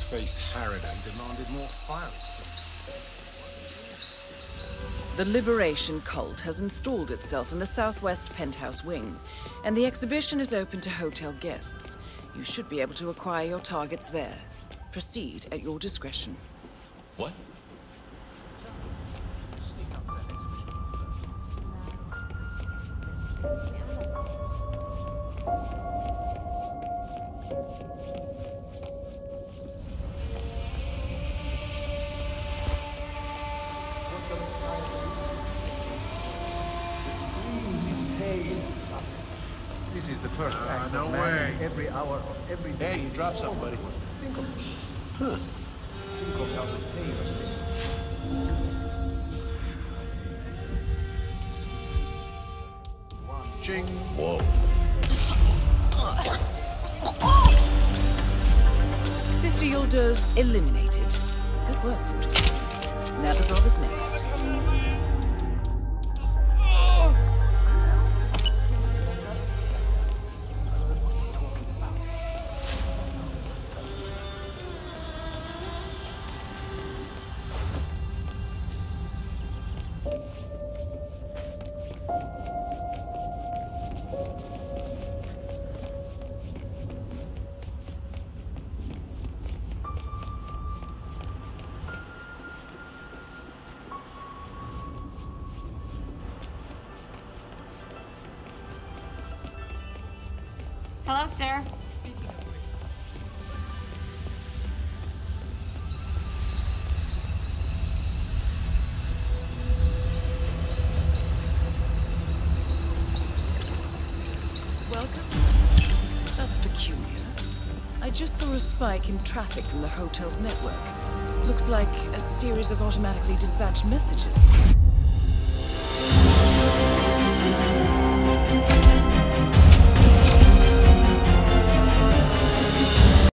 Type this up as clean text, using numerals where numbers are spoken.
faced Harridan demanded more files. The Liberation Cult has installed itself in the southwest penthouse wing, and the exhibition is open to hotel guests. You should be able to acquire your targets there. Proceed at your discretion. What? This is the first act no of way. manning every hour of every day. Hey, you dropped something, buddy. Think of it. Huh. Think of how the pay was missing. Ching. Whoa. Sister Yulder's eliminated. Good work, Fortis. Nabazov is next. Hello, sir. Welcome. That's peculiar. I just saw a spike in traffic from the hotel's network. Looks like a series of automatically dispatched messages.